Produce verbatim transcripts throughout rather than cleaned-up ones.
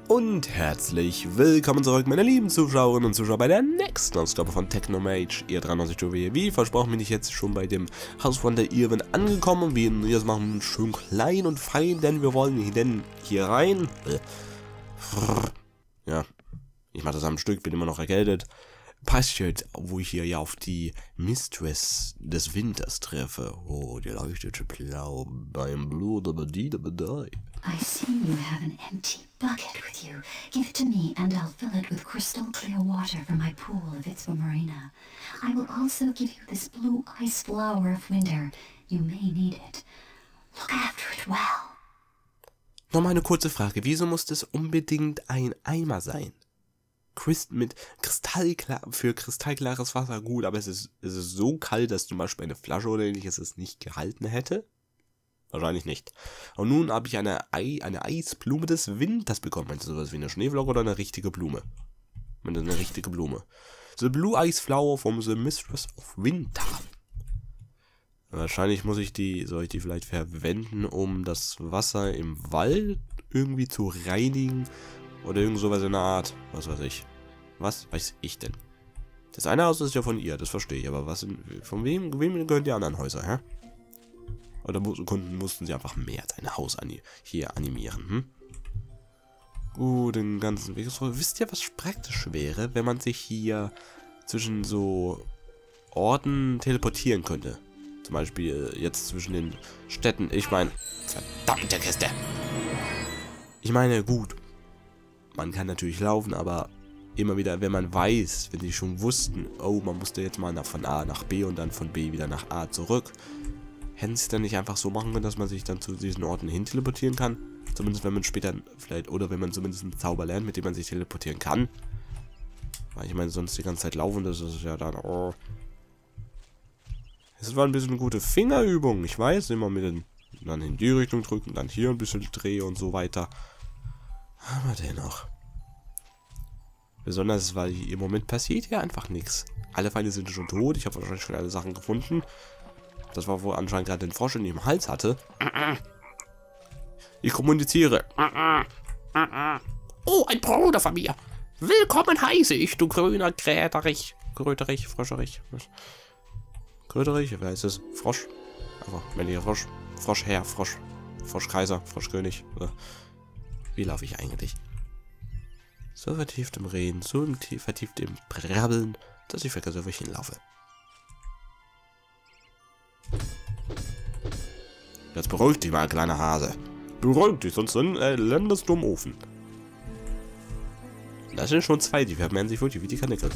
Und herzlich willkommen zurück, meine lieben Zuschauerinnen und Zuschauer, bei der nächsten Ausgabe von Technomage. Ihr dreiundneunzig Tobi, wie versprochen, bin ich jetzt schon bei dem Haus von der Irwin angekommen. Und wir jetzt machen wir schön klein und fein, denn wir wollen denn hier rein. Ja, ich mache das am Stück, bin immer noch erkältet. Passiert, wo ich hier ja auf die Mistress des Winters treffe. Oh, die leuchtete blau beim Blut, aber die, aber da. I see you have an empty bucket with you. Give it to me and I'll fill it with crystal clear water from my pool of Itzva Marina. I will also give you this blue ice flower of winter. You may need it. Look after it well. Nochmal eine kurze Frage. Wieso muss das unbedingt ein Eimer sein? Christ mit kristallklar, für kristallklares Wasser gut, aber es ist, es ist so kalt, dass zum Beispiel eine Flasche oder ähnliches es nicht gehalten hätte? Wahrscheinlich nicht. Und nun habe ich eine, Ei, eine Eisblume des Winters bekommen. Meinst du sowas wie eine Schneeflocke oder eine richtige Blume? Ich meine, eine richtige Blume. The Blue Ice Flower from the Mistress of Winter. Wahrscheinlich muss ich die, soll ich die vielleicht verwenden, um das Wasser im Wald irgendwie zu reinigen? Oder irgend sowas in der Art. Was weiß ich. Was weiß ich denn? Das eine Haus ist ja von ihr, das verstehe ich. Aber was, von wem, wem gehören die anderen Häuser, hä? Oder mussten, mussten sie einfach mehr als ein Haus an, hier animieren, hm? Gut, den ganzen Weg. So, wisst ihr, was praktisch wäre, wenn man sich hier zwischen so Orten teleportieren könnte? Zum Beispiel jetzt zwischen den Städten. Ich meine, verdammte Kiste. Ich meine, gut. Man kann natürlich laufen, aber immer wieder, wenn man weiß, wenn sie schon wussten, oh, man musste jetzt mal nach, von A nach B und dann von B wieder nach A zurück, hätten sie es dann nicht einfach so machen können, dass man sich dann zu diesen Orten hin teleportieren kann? Zumindest wenn man später vielleicht, oder wenn man zumindest einen Zauber lernt, mit dem man sich teleportieren kann. Weil ich meine, sonst die ganze Zeit laufen, das ist ja dann, oh. Es war ein bisschen eine gute Fingerübung, ich weiß, immer mit den, dann in die Richtung drücken, dann hier ein bisschen drehe und so weiter. Aber dennoch. Besonders, weil im Moment passiert ja einfach nichts. Alle Feinde sind schon tot. Ich habe wahrscheinlich schon alle Sachen gefunden. Das war wohl anscheinend gerade den Frosch in dem Hals hatte. Ich kommuniziere. Oh, ein Bruder von mir. Willkommen heiße ich, du grüner Gräterich. Gröterich, Froscherich. Gröterich, wer heißt es? Frosch. Aber männlicher Frosch. Froschherr, Frosch. Froschkaiser, Froschkönig. Wie laufe ich eigentlich? So vertieft im Reden, so im vertieft im Brabbeln, dass ich vergesse, wo ich hinlaufe. Jetzt beruhig dich mal, kleiner Hase. Beruhig dich, sonst äh, landest du im Ofen. Das sind schon zwei, die vermehren sich wirklich wie die Kanickel.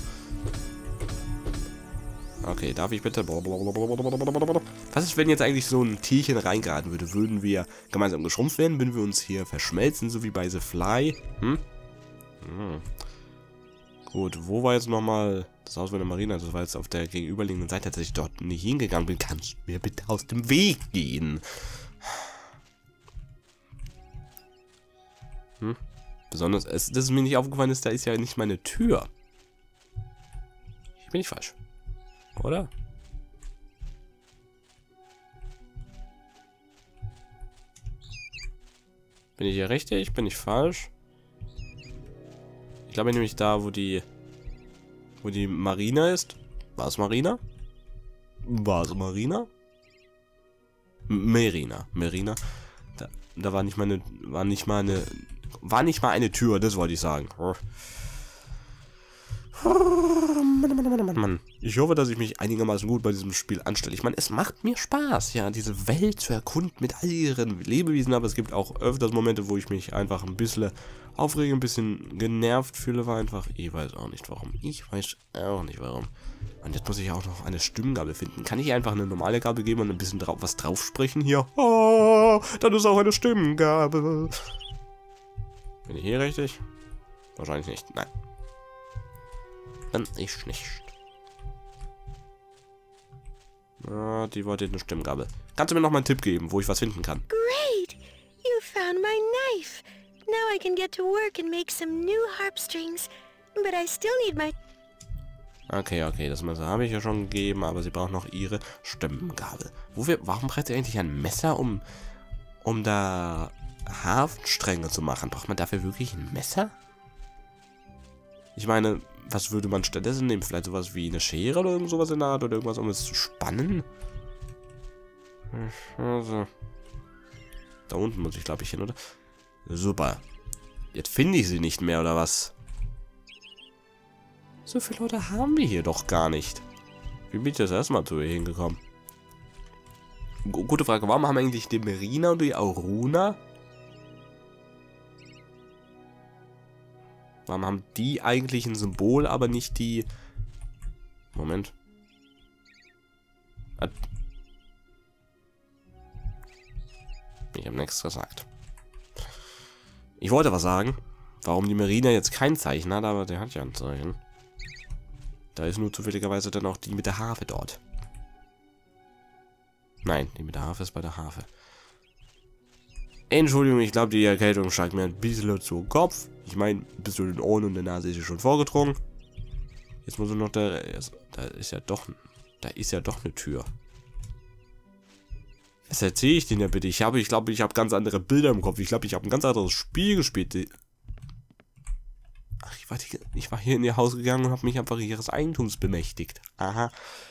Okay, darf ich bitte... Was ist, wenn jetzt eigentlich so ein Tierchen reingeraten würde? Würden wir gemeinsam geschrumpft werden? Würden wir uns hier verschmelzen, so wie bei The Fly? Hm? Hm. Gut, wo war jetzt nochmal das Haus von der Marina? Das war jetzt auf der gegenüberliegenden Seite, dass ich dort nicht hingegangen bin. Kannst du mir bitte aus dem Weg gehen? Hm? Besonders, es, dass es mir nicht aufgefallen ist, da ist ja nicht meine Tür. Hier bin ich falsch. Oder? Bin ich hier richtig? Bin ich falsch? Ich glaube nämlich da, wo die wo die Marina ist. War es Marina? War es Marina? Merina. Merina. Da, da war nicht mal eine, war nicht mal eine, war nicht mal eine Tür, das wollte ich sagen. Mann, Mann, Mann, Mann, Mann. Ich hoffe, dass ich mich einigermaßen gut bei diesem Spiel anstelle. Ich meine, es macht mir Spaß, ja, diese Welt zu erkunden mit all ihren Lebewesen, aber es gibt auch öfters Momente, wo ich mich einfach ein bisschen aufrege, ein bisschen genervt fühle, war einfach, ich weiß auch nicht warum. Ich weiß auch nicht warum. Und jetzt muss ich auch noch eine Stimmgabel finden. Kann ich einfach eine normale Gabel geben und ein bisschen drauf, was drauf sprechen hier? Oh, dann ist auch eine Stimmgabel. Bin ich hier richtig? Wahrscheinlich nicht, nein. Dann ich nicht. Ah, die wollte eine Stimmgabel. Kannst du mir noch mal einen Tipp geben, wo ich was finden kann? Great! You found my knife. Now I can get to work and make some new harp strings. But I still need my... Okay, okay, das Messer habe ich ja schon gegeben, aber sie braucht noch ihre Stimmgabel. Wo wir, warum braucht sie eigentlich ein Messer, um, um da Hafenstränge zu machen. Braucht man dafür wirklich ein Messer? Ich meine, was würde man stattdessen nehmen? Vielleicht sowas wie eine Schere oder irgend sowas in der Art oder irgendwas, um es zu spannen? Also. Da unten muss ich, glaube ich, hin, oder? Super. Jetzt finde ich sie nicht mehr, oder was? So viele Leute haben wir hier doch gar nicht. Wie bin ich das erstmal zu ihr hingekommen? G gute Frage, warum haben eigentlich die Merina und die Auruna? Warum haben die eigentlich ein Symbol, aber nicht die... Moment. Ich habe nichts gesagt. Ich wollte was sagen. Warum die Merina jetzt kein Zeichen hat, aber der hat ja ein Zeichen. Da ist nur zufälligerweise dann auch die mit der Harfe dort. Nein, die mit der Harfe ist bei der Harfe. Entschuldigung, ich glaube, die Erkältung steigt mir ein bisschen zu Kopf. Ich meine, bis zu den Ohren und der Nase ist sie schon vorgedrungen. Jetzt muss er noch da... Da ist ja doch... Da ist ja doch eine Tür. Was erzähle ich denn ja bitte? Ich habe, ich glaube, ich habe ganz andere Bilder im Kopf. Ich glaube, ich habe ein ganz anderes Spiel gespielt. Ach, ich war, die, ich war hier in ihr Haus gegangen und habe mich einfach ihres Eigentums bemächtigt. Aha.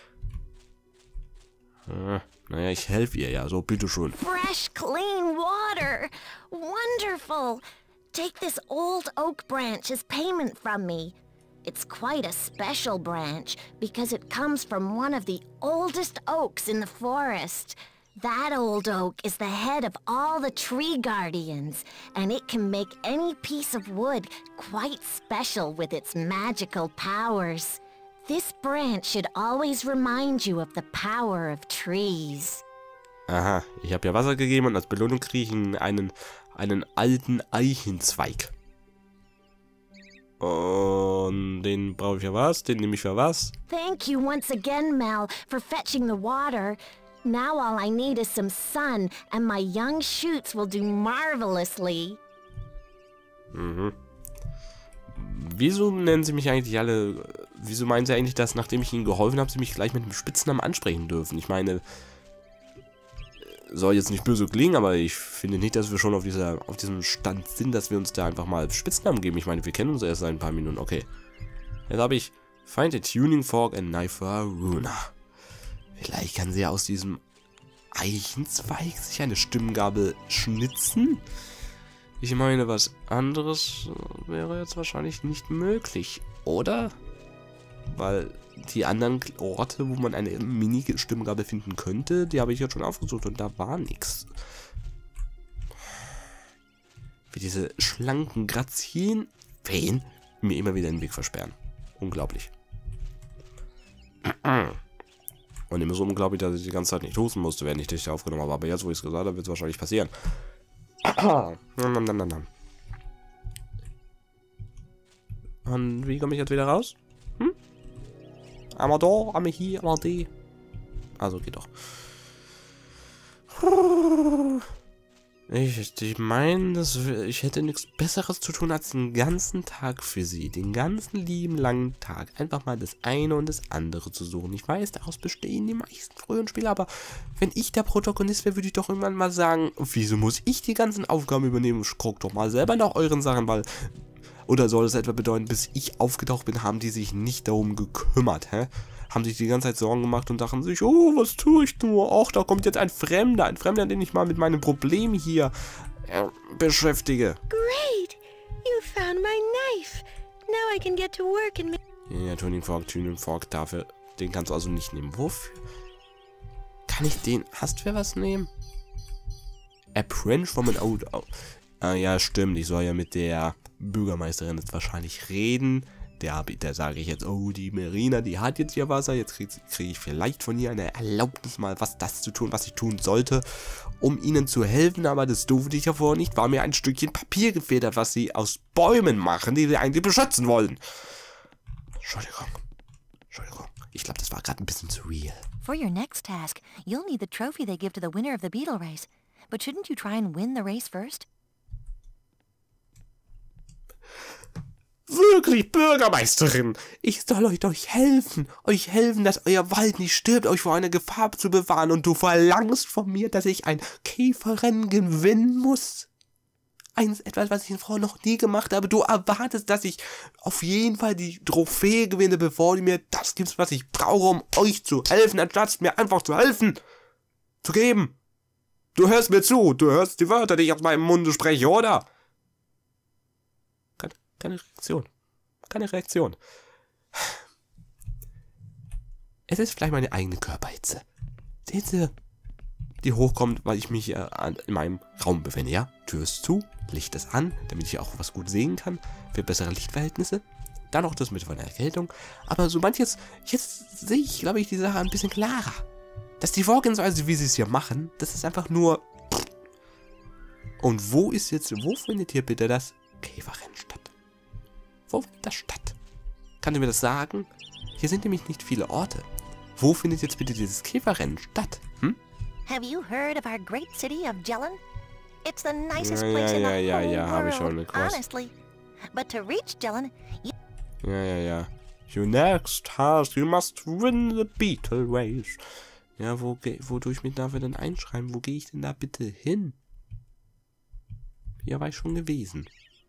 Ah, naja, ich helfe ihr ja, so bitteschön. Fresh, clean water. Wonderful. Take this old oak branch as payment from me. It's quite a special branch because it comes from one of the oldest oaks in the forest. That old oak is the head of all the tree guardians, and it can make any piece of wood quite special with its magical powers. This branch should always remind you of the power of trees. Aha, ich habe ja Wasser gegeben und als Belohnung kriege ich einen, einen alten Eichenzweig. Und den brauche ich für was? Den nehme ich für was? Thank you once again, Mel, for fetching the water. Now all I need is some sun, and my young shoots will do marvelously. Mhm. Wieso nennen sie mich eigentlich alle... Wieso meinen sie eigentlich, dass nachdem ich ihnen geholfen habe, sie mich gleich mit einem Spitznamen ansprechen dürfen? Ich meine... Soll jetzt nicht böse klingen, aber ich finde nicht, dass wir schon auf, dieser, auf diesem Stand sind, dass wir uns da einfach mal Spitznamen geben. Ich meine, wir kennen uns erst seit ein paar Minuten. Okay. Jetzt habe ich... Find a tuning fork and knife for Auruna. Vielleicht kann sie ja aus diesem Eichenzweig sich eine Stimmgabel schnitzen. Ich meine, was anderes wäre jetzt wahrscheinlich nicht möglich, oder? Weil die anderen Orte, wo man eine Mini-Stimmgabel finden könnte, die habe ich jetzt schon aufgesucht und da war nichts. Wie diese schlanken, grazien Feen mir immer wieder den Weg versperren. Unglaublich. Und immer so unglaublich, dass ich die ganze Zeit nicht husten musste, während ich dich aufgenommen habe. Aber jetzt, wo ich es gesagt habe, wird es wahrscheinlich passieren. Und wie komme ich jetzt wieder raus? Hm? Einmal da, einmal hier, einmal die. Also geht doch. Ich, ich meine, ich hätte nichts Besseres zu tun, als den ganzen Tag für sie, den ganzen lieben langen Tag, einfach mal das eine und das andere zu suchen. Ich weiß, daraus bestehen die meisten früheren Spiele, aber wenn ich der Protagonist wäre, würde ich doch irgendwann mal sagen, wieso muss ich die ganzen Aufgaben übernehmen? Guck doch mal selber nach euren Sachen, weil... Oder soll es etwa bedeuten, bis ich aufgetaucht bin, haben die sich nicht darum gekümmert, hä? Haben sich die ganze Zeit Sorgen gemacht und dachten sich, oh, was tue ich nur? Och, da kommt jetzt ein Fremder, ein Fremder, den ich mal mit meinem Problem hier äh, beschäftige. Great! You found my knife. Now I can get to work and make... Ja, Tuning Fork, Tuning Fork, dafür, den kannst du also nicht nehmen. Wofür? Kann ich den, hast du für was nehmen? Apprentice from an old... Oh. Ah, ja, stimmt, ich soll ja mit der Bürgermeisterin jetzt wahrscheinlich reden. Der, der sage ich jetzt, oh, die Merina, die hat jetzt ihr Wasser. Jetzt kriege krieg ich vielleicht von ihr eine Erlaubnis, mal was das zu tun, was ich tun sollte, um ihnen zu helfen. Aber das durfte ich ja vorher nicht, war mir ein Stückchen Papier gefedert, was sie aus Bäumen machen, die wir eigentlich beschützen wollen. Entschuldigung. Entschuldigung. Ich glaube, das war gerade ein bisschen zu real. For your next task, you'll need the trophy they give to the winner of the beetle race. But shouldn't you try and win the race first? Wirklich, Bürgermeisterin, ich soll euch doch helfen, euch helfen, dass euer Wald nicht stirbt, euch vor einer Gefahr zu bewahren und du verlangst von mir, dass ich ein Käferrennen gewinnen muss? Eins, etwas, was ich vorher noch nie gemacht habe. Du erwartest, dass ich auf jeden Fall die Trophäe gewinne, bevor du mir das gibst, was ich brauche, um euch zu helfen, anstatt mir einfach zu helfen. Zu geben. Du hörst mir zu. Du hörst die Wörter, die ich aus meinem Munde spreche, oder? Keine, keine Reaktion. Keine Reaktion. Es ist vielleicht meine eigene Körperhitze. Seht ihr? Die hochkommt, weil ich mich äh, in meinem Raum befinde, ja? Tür ist zu, Licht ist an, damit ich auch was gut sehen kann, für bessere Lichtverhältnisse. Dann auch das mit von der Erkältung. Aber sobald jetzt, jetzt sehe ich, glaube ich, die Sache ein bisschen klarer. Dass die Vorgehensweise, wie sie es hier machen, das ist einfach nur... Und wo ist jetzt, wo findet hier bitte das Käferrennen statt? Wo findet das statt? Kannst du mir das sagen? Hier sind nämlich nicht viele Orte. Wo findet jetzt bitte dieses Käferrennen statt? Hm? Have you heard of our great city of Jellin? It's the nicest Ja, place ja, in the ja, ja, whole ja, hab ich schon world, mitgekriegt. honestly. But to reach Jellin, you Ja, ja, ja. You next task, you must win the Beetle Race. Ja, wo, ge- wodurch mich darf ich denn einschreiben? Wo gehe ich denn da bitte hin? Hier war ich schon gewesen.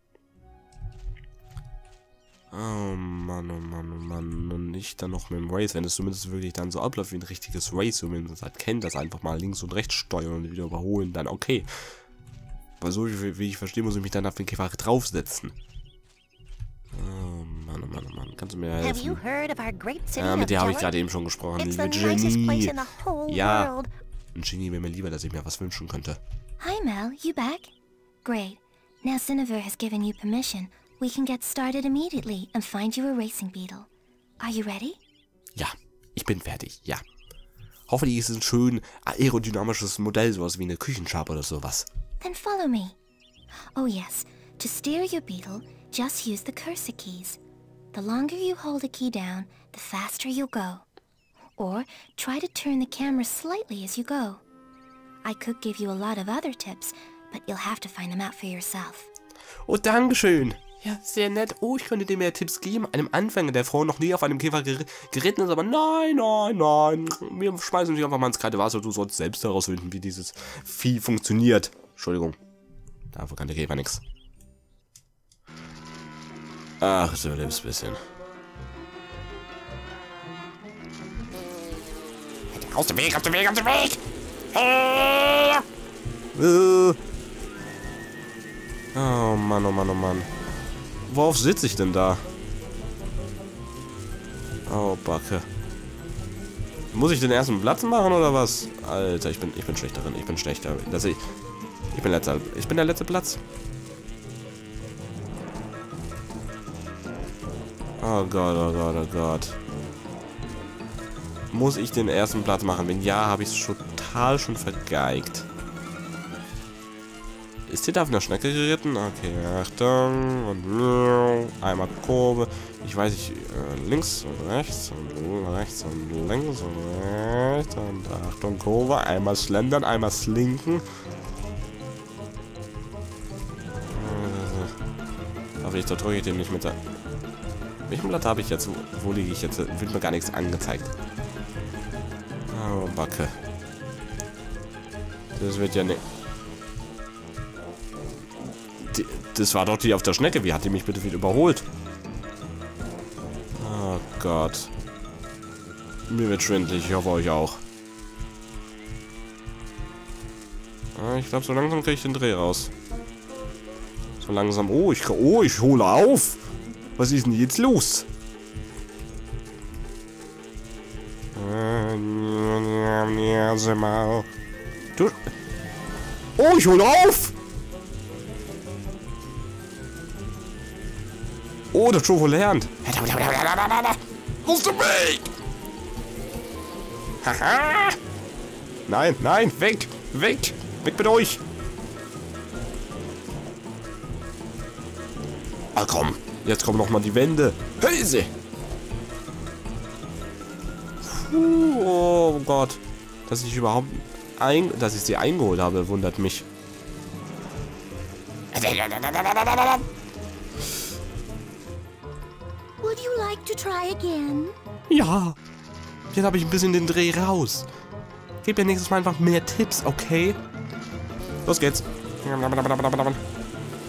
Oh Mann, oh Mann, oh Mann. Und nicht dann noch mit dem Race, wenn es zumindest wirklich dann so abläuft wie ein richtiges Race, zumindest halt kennt, das einfach mal links und rechts steuern und wieder überholen, dann okay. Aber so wie, wie ich verstehe, muss ich mich dann auf den Käfer draufsetzen. Oh Mann, oh Mann, oh Mann. Kannst du mir have you helfen? heard of our great city Ja, of mit der habe ich Jellin? gerade eben schon gesprochen. It's the Liebe nicest place Jenny. in the whole Ja. world. Ein Genie wäre mir lieber, dass ich mir was wünschen könnte. Hi, Mel. You back? Great. Now Cinevere has given you permission. We can get started immediately and find you a racing beetle. Are you ready? Ja, ich bin fertig, ja. Hoffentlich ist es ein schön aerodynamisches Modell, sowas wie eine Küchenschabe oder sowas. Then follow me. Oh yes, to steer your beetle, just use the cursor keys. The longer you hold a key down, the faster you'll go. Or try to turn the camera slightly as you go. I could give you a lot of other tips, but you'll have to find them out for yourself. Oh, Dankeschön. Ja, sehr nett. Oh, ich könnte dir mehr Tipps geben. Einem Anfänger, der vorher noch nie auf einem Käfer ger geritten ist, aber nein, nein, nein. Wir schmeißen dich einfach mal ins kalte Wasser. Du sollst selbst herausfinden, wie dieses Vieh funktioniert. Entschuldigung. Dafür kann der Käfer nix. Ach, du lebst ein bisschen. Aus dem Weg, aus dem Weg, aus dem Weg! Äh. Oh Mann, oh Mann, oh Mann. Worauf sitze ich denn da? Oh, Backe. Muss ich den ersten Platz machen oder was? Alter, ich bin, ich bin schlecht darin. Ich bin schlechter. Das ich, ich bin letzter. Ich bin der letzte Platz. Oh Gott, oh Gott, oh Gott. Muss ich den ersten Platz machen? Wenn ja, habe ich es total schon vergeigt. Ist hier da auf einer Schnecke geritten? Okay, Achtung. Und einmal Kurve. Ich weiß nicht, äh, links und rechts und rechts und links und rechts. Und Achtung, Kurve. Einmal slendern, einmal slinken. Hoffentlich da drücke ich den nicht mit der... Welchen Blatt habe ich jetzt? Wo liege ich jetzt? Wird mir gar nichts angezeigt. Oh, Backe. Das wird ja nicht... Die, das war doch die auf der Schnecke. Wie hat die mich bitte wieder überholt? Oh Gott. Mir wird schwindelig. Ich hoffe euch auch. Ah, ich glaube, so langsam kriege ich den Dreh raus. So langsam... Oh, ich, oh, ich hole auf! Was ist denn jetzt los? Du... Oh, ich hole auf! Oh, der Trofo lernt. Aus dem Weg! Haha! Nein, nein, weg! Weg! Weg mit euch! Ah, komm! Jetzt kommen noch mal die Wände. Hülse! Puh, oh Gott. Dass ich überhaupt ein... Dass ich sie eingeholt habe, wundert mich. Would you like to try again? Ja. Jetzt habe ich ein bisschen den Dreh raus. Gib mir nächstes Mal einfach mehr Tipps, okay? Los geht's.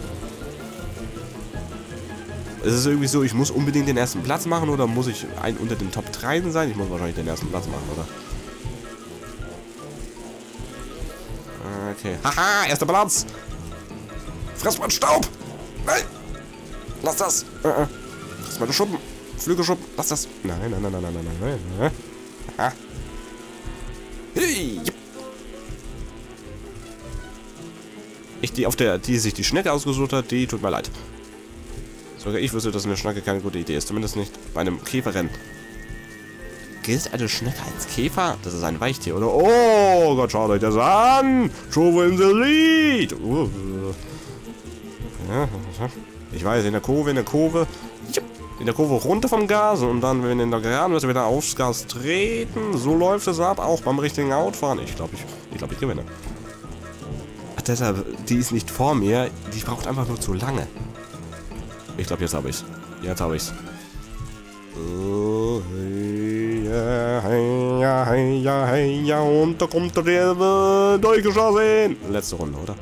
Es ist irgendwie so, ich muss unbedingt den ersten Platz machen oder muss ich ein unter den Top drei sein? Ich muss wahrscheinlich den ersten Platz machen, oder? Okay. Haha, erster Platz! Friss mal Staub! Nein! Lass das! Äh, äh. Friss mal Schuppen! Flügelschuppen! Lass das! Nein, nein, nein, nein, nein, nein, nein, nein. Aha. Hey! Ich, die auf der, die sich die Schnecke ausgesucht hat, die tut mir leid. Sogar ich wüsste, dass eine Schnecke keine gute Idee ist. Zumindest nicht bei einem Käferrennen. Gilt eine Schnecke als Käfer? Das ist ein Weichtier, oder? Oh Gott, schaut euch das an! Show in the lead! Uh. Ja, ich weiß, in der Kurve, in der Kurve. In der Kurve runter vom Gas und dann, wenn in der Geraden wird, wieder aufs Gas treten. So läuft es ab, auch beim richtigen Autofahren. Ich glaube, ich, ich, glaub, ich gewinne. Ach, deshalb, die ist nicht vor mir. Die braucht einfach nur zu lange. Ich glaube, jetzt habe ich's. Jetzt habe ich's. Oh, hey, ja, hey, ja, hey, ja, hey, ja, und da kommt der Rewe durchgeschossen. Letzte Runde, oder?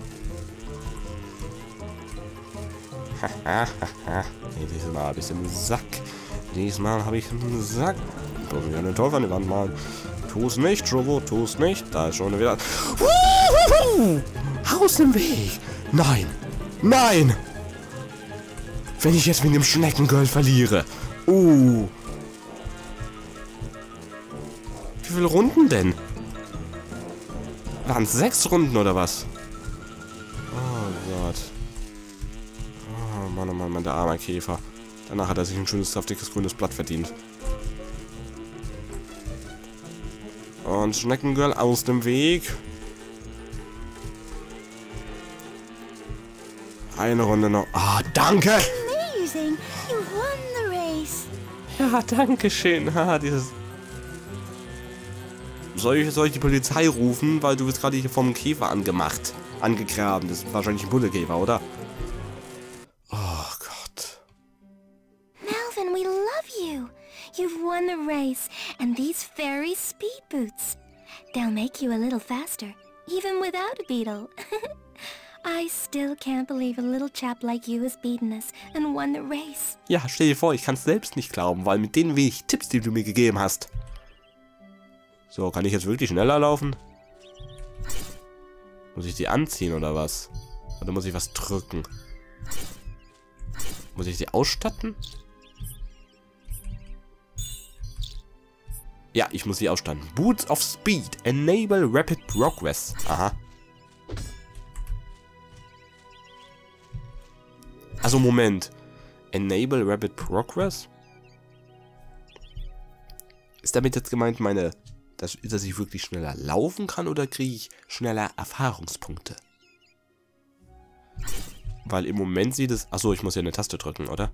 Nee, diesmal habe ich im Sack. Diesmal habe ich im Sack. Du musst ja den Teufel an die Wand malen. Tu's nicht, Chobo, tu's nicht. Da ist schon wieder... Wuhu! Aus dem Weg! Nein! Nein! Wenn ich jetzt wegen dem Schneckengirl verliere. Uh. Wie viele Runden denn? Waren es sechs Runden oder was? Oh Gott. Oh Mann, oh Mann, Mann, der arme Käfer. Danach hat er sich ein schönes, saftiges, grünes Blatt verdient. Und Schneckengirl aus dem Weg. Eine Runde noch. Ah, danke! Amazing! You won the race! Ja, danke schön. Haha, dieses... Soll ich, soll ich die Polizei rufen? Weil du bist gerade hier vom Käfer angemacht. Angegraben. Das ist wahrscheinlich ein Bullekäfer, oder? Oh Gott. Melvin, we love you! You've won the race, and these fairy speed boots. They'll make you a little faster, even without a beetle. I still can't believe a little chap like you has beaten us and won the race. Ja, stell dir vor, ich kann es selbst nicht glauben, weil mit den wenig Tipps, die du mir gegeben hast. So, kann ich jetzt wirklich schneller laufen? Muss ich die anziehen oder was? Oder muss ich was drücken? Muss ich sie ausstatten? Ja, ich muss sie ausstatten. Boots of Speed. Enable Rapid Progress. Aha. Also Moment. Enable Rapid Progress? Ist damit jetzt gemeint meine, dass, dass ich wirklich schneller laufen kann oder kriege ich schneller Erfahrungspunkte? Weil im Moment sieht es... Achso, ich muss ja eine Taste drücken, oder?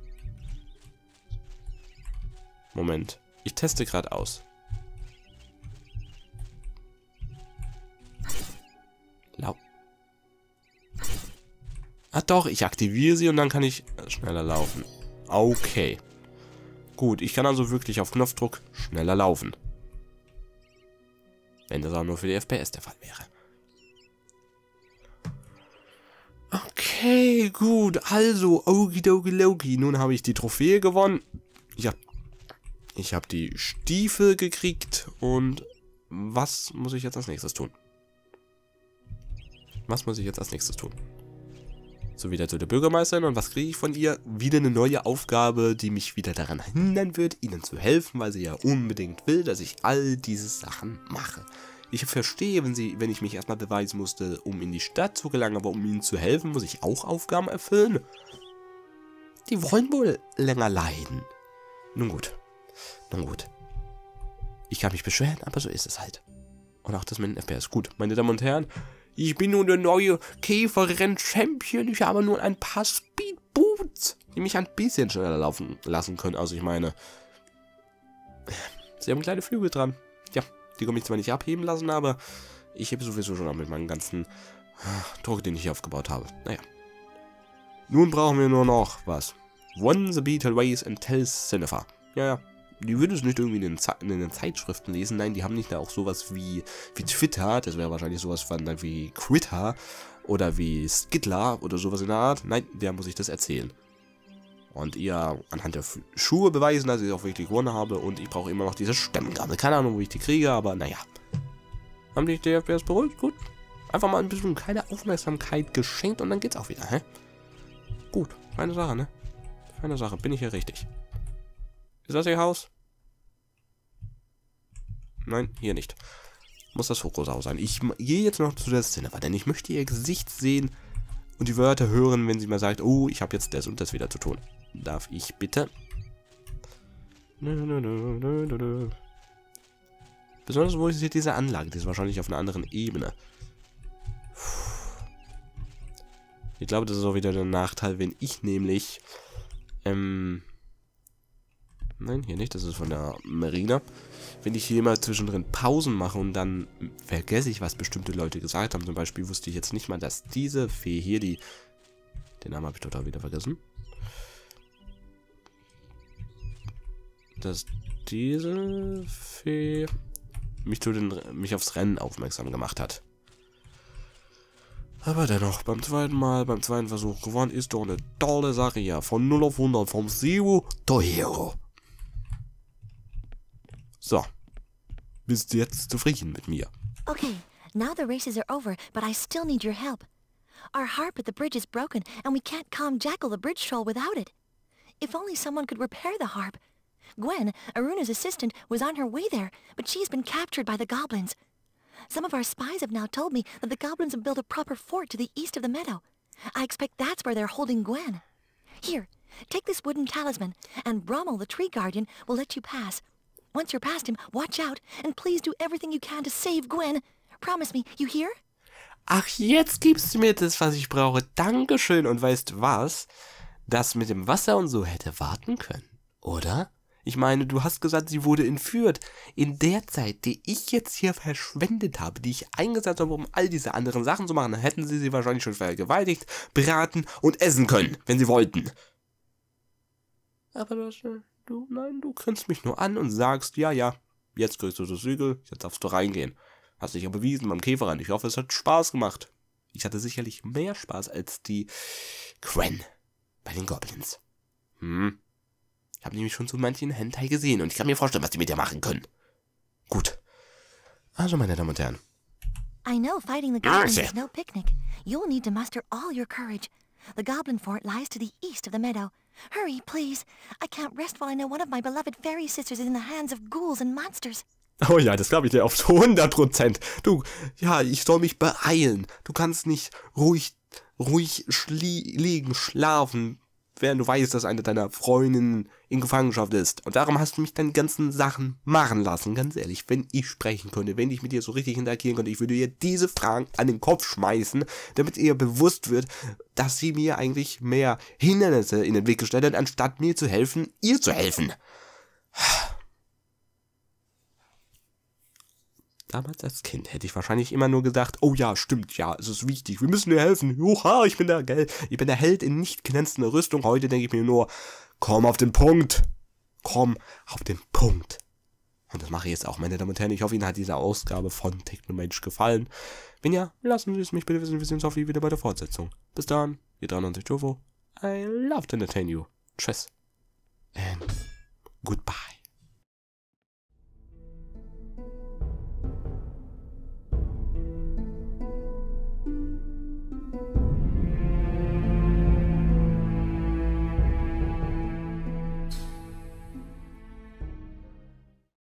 Moment. Ich teste gerade aus. Lau. Ah doch, ich aktiviere sie und dann kann ich schneller laufen. Okay. Gut, ich kann also wirklich auf Knopfdruck schneller laufen. Wenn das auch nur für die F P S der Fall wäre. Okay, gut. Also, okidokiloki. Nun habe ich die Trophäe gewonnen. Ja. Ich habe die Stiefel gekriegt. Und was muss ich jetzt als nächstes tun? Was muss ich jetzt als nächstes tun? So, wieder zu der Bürgermeisterin. Und was kriege ich von ihr? Wieder eine neue Aufgabe, die mich wieder daran hindern wird, ihnen zu helfen, weil sie ja unbedingt will, dass ich all diese Sachen mache. Ich verstehe, wenn, sie, wenn ich mich erstmal beweisen musste, um in die Stadt zu gelangen, aber um ihnen zu helfen, muss ich auch Aufgaben erfüllen. Die wollen wohl länger leiden. Nun gut. Nun gut. Ich kann mich beschweren, aber so ist es halt. Und auch das mit dem F P S. Gut, meine Damen und Herren. Ich bin nun der neue Käferrenn-Champion. Ich habe nur ein paar Speedboots, die mich ein bisschen schneller laufen lassen können. Also ich meine, sie haben kleine Flügel dran. Ja, die kann ich zwar nicht abheben lassen, aber ich hebe sowieso schon ab mit meinem ganzen Druck, den ich hier aufgebaut habe. Naja. Nun brauchen wir nur noch was. Won the Beetle Race and tell Cinepha. Ja, ja. Die würde es nicht irgendwie in den, Ze in den Zeitschriften lesen. Nein, die haben nicht da auch sowas wie, wie Twitter. Das wäre wahrscheinlich sowas von wie Critter oder wie Skittler oder sowas in der Art. Nein, der muss ich das erzählen. Und ihr anhand der Schuhe beweisen, dass ich auch wirklich gewonnen habe. Und ich brauche immer noch diese Stemmgabel. Keine Ahnung, wo ich die kriege, aber naja. Haben die D F B S beruhigt? Gut. Einfach mal ein bisschen keine Aufmerksamkeit geschenkt und dann geht's auch wieder, hä? Gut, feine Sache, ne? Feine Sache, bin ich hier richtig. Ist das ihr Haus? Nein, hier nicht. Muss das Fokushaus sein. Ich gehe jetzt noch zu der Szene, denn ich möchte ihr Gesicht sehen und die Wörter hören, wenn sie mal sagt, oh, ich habe jetzt das und das wieder zu tun. Darf ich bitte? Nö, nö, nö, nö, nö, nö. Besonders wo ist hier diese Anlage? Die ist wahrscheinlich auf einer anderen Ebene. Ich glaube, das ist auch wieder der Nachteil, wenn ich nämlich... Ähm... Nein, hier nicht. Das ist von der Marina. Wenn ich hier mal zwischendrin Pausen mache und dann vergesse ich, was bestimmte Leute gesagt haben. Zum Beispiel wusste ich jetzt nicht mal, dass diese Fee hier, die... Den Namen habe ich total wieder vergessen. Dass diese Fee mich, zu den, mich aufs Rennen aufmerksam gemacht hat. Aber dennoch, beim zweiten Mal, beim zweiten Versuch gewonnen, ist doch eine tolle Sache hier. Von null auf hundert, vom Zero to Hero. So. Bist du jetzt zufrieden mit mir? Okay, now the races are over, but I still need your help. Our harp at the bridge is broken, and we can't calm Jackal the bridge troll without it. If only someone could repair the harp. Gwen, Aruna's assistant, was on her way there, but she's been captured by the goblins. Some of our spies have now told me that the goblins have built a proper fort to the east of the meadow. I expect that's where they're holding Gwen. Here, take this wooden talisman, and Brommel, the tree guardian, will let you pass. Once you're past him, watch out, and please do everything you can to save Gwen. Promise me, you hear? Ach, jetzt gibst du mir das, was ich brauche. Dankeschön. Und weißt du was? Das mit dem Wasser und so hätte warten können, oder? Ich meine, du hast gesagt, sie wurde entführt. In der Zeit, die ich jetzt hier verschwendet habe, die ich eingesetzt habe, um all diese anderen Sachen zu machen, dann hätten sie sie wahrscheinlich schon vergewaltigt, braten und essen können, wenn sie wollten. Aber das, du, nein, du grinst mich nur an und sagst, ja, ja, jetzt kriegst du das Siegel, jetzt darfst du reingehen. Hast dich ja bewiesen beim Käferrennen. Ich hoffe, es hat Spaß gemacht. Ich hatte sicherlich mehr Spaß als die Gwen bei den Goblins. Hm. Ich habe nämlich schon so manchen Hentai gesehen und ich kann mir vorstellen, was die mit dir machen können. Gut. Also, meine Damen und Herren. I know fighting the goblins is no picnic. You'll need to muster all your courage. The goblin fort lies to the east of the meadow. Hurry, please. I can't rest while I know one of my beloved fairy sisters is in the hands of ghouls and monsters. Oh ja, das glaube ich dir auf hundert Prozent. Du, ja, ich soll mich beeilen. Du kannst nicht ruhig, ruhig schlie liegen, schlafen, während du weißt, dass eine deiner Freundinnen in Gefangenschaft ist. Und darum hast du mich deine ganzen Sachen machen lassen. Ganz ehrlich, wenn ich sprechen könnte, wenn ich mit dir so richtig interagieren könnte, ich würde ihr diese Fragen an den Kopf schmeißen, damit ihr bewusst wird, dass sie mir eigentlich mehr Hindernisse in den Weg gestellt hat, anstatt mir zu helfen, ihr zu helfen. Damals als Kind hätte ich wahrscheinlich immer nur gedacht, oh ja, stimmt, ja, es ist wichtig, wir müssen dir helfen. Juha, ich bin der, ich bin der Held in nicht glänzender Rüstung. Heute denke ich mir nur, komm auf den Punkt. Komm auf den Punkt. Und das mache ich jetzt auch, meine Damen und Herren. Ich hoffe, Ihnen hat diese Ausgabe von Technomensch gefallen. Wenn ja, lassen Sie es mich bitte wissen. Wir sehen uns hoffentlich wieder bei der Fortsetzung. Bis dann, ihr dreiundneunzig Jofo. I love to entertain you. Tschüss. And goodbye.